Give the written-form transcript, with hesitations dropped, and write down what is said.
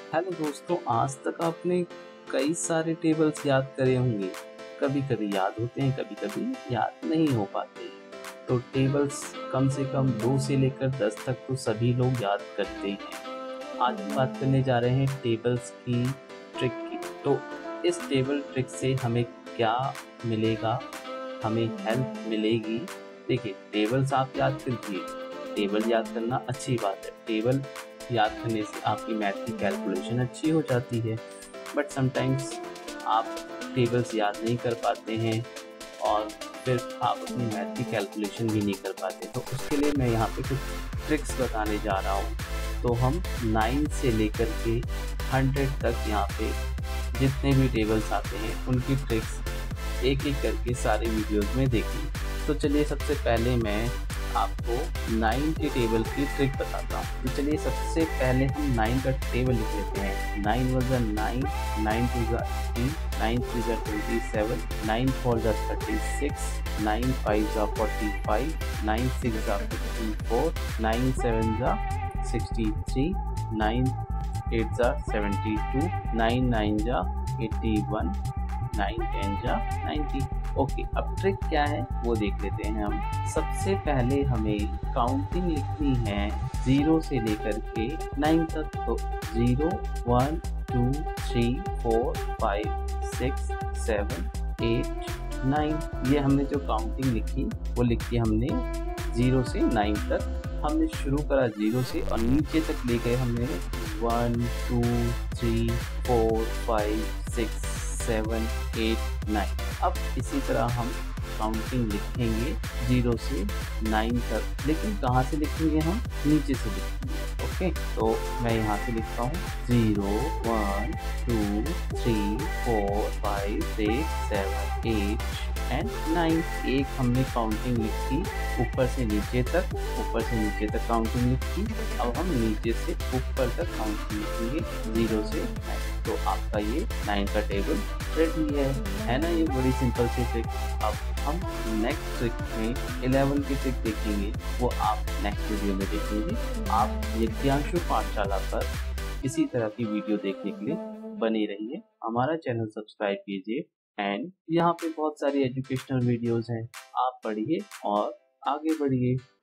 Hello दोस्तों, आज तक आपने कई सारे टेबल्स याद करे होंगे। कभी कभी याद होते हैं, कभी कभी याद नहीं हो पाते। तो टेबल्स कम से कम 2 से लेकर 10 तक तो सभी लोग याद करते हैं। आज हम बात करने जा रहे हैं टेबल्स की ट्रिक की। तो इस टेबल ट्रिक से हमें क्या मिलेगा, हमें हेल्प मिलेगी। देखिए, टेबल्स आप याद कीजिए। टेबल याद करना अच्छी बात है। टेबल याद करने से आपकी मैथ की कैलकुलेशन अच्छी हो जाती है। बट समटाइम्स आप टेबल्स याद नहीं कर पाते हैं और फिर आप अपनी मैथ की कैलकुलेशन भी नहीं कर पाते। तो उसके लिए मैं यहाँ पे कुछ ट्रिक्स बताने जा रहा हूँ। तो हम 9 से लेकर के 100 तक यहाँ पे जितने भी टेबल्स आते हैं उनकी ट्रिक्स एक एक करके सारे वीडियोस में देखेंगे। तो चलिए, सबसे पहले मैं आपको 9 के टेबल की ट्रिक बताता हूँ। तो चलिए, सबसे पहले हम 9 का टेबल लिख लेते हैं। 9 1 ज़ा 9, 9 2 ज़ा 18, 9 3 ज़ा 27, 9 4 ज़ा 36, 9 5 ज़ा 45, 9 6 ज़ा 54, 9 7 ज़ा 63, 9 8 ज़ा 72, 9 9 ज़ा 81, 9 10 जा 90। ओके, अब ट्रिक क्या है वो देख लेते हैं हम। सबसे पहले हमें काउंटिंग लिखनी है 0 से लेकर के 9 तक। तो 0 1 2 3 4 5 6 7 8 9, ये हमने जो काउंटिंग लिखी वो लिखी हमने 0 से 9 तक। हमने शुरू करा 0 से और नीचे तक ले गए हमने 1 2 3 4 5 6 7 8 9। अब इसी तरह हम काउंटिंग लिखेंगे 0 से 9 तक, लेकिन कहाँ से लिखेंगे हम? नीचे से लिखेंगे। ओके, तो मैं यहाँ से लिखता हूँ 0 1 2 3 4 5 6 7 8 एंड 9। एक हमने काउंटिंग लिखी ऊपर से नीचे तक, ऊपर से नीचे तक काउंटिंग लिखी। अब हम नीचे से ऊपर तक काउंटिंग लिखेंगे 0 से 9। तो आपका ये 9 का टेबल रेडी है ना? ये बड़ी सिंपल सी ट्रिक। अब हम नेक्स्ट ट्रिक में 11 की ट्रिक देखेंगे, वो आप नेक्स्ट वीडियो में देखेंगे। आप यज्ञांशु पाठशाला पर इसी तरह की वीडियो देखने के लिए बने रहिए। हमारा चैनल सब्सक्राइब कीजिए एंड यहाँ पे बहुत सारी एजुकेशनल वीडियोस हैं। आप पढ़िए और आगे बढ़िए।